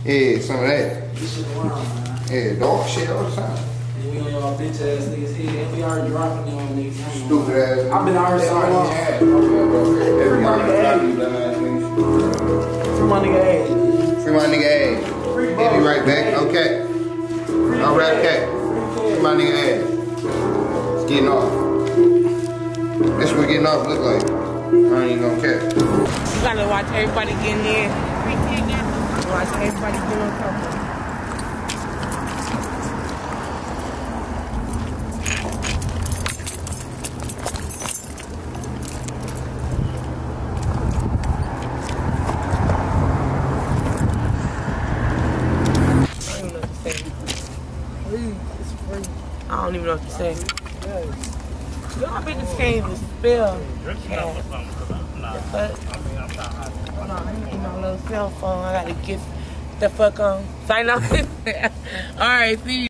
Yeah, some of that. This shit around, man. Yeah, dog shit all the time. And we on y'all bitch ass niggas here. And we already dropping y'all niggas. Stupid ass. I've been out here so long. Everybody got you, dumbass niggas. Free my nigga A. Free my nigga A. He'll be right back. Okay. I'll rap cat. Free my nigga A. It's getting off. That's what getting off look like. I ain't gonna care. You gotta watch everybody getting there. Watch everybody doing something. I don't even know what to say. Y'all bitches can't even spell. But hold on, I need my little cell phone. I gotta get the fuck on. Sign up. Alright, see you.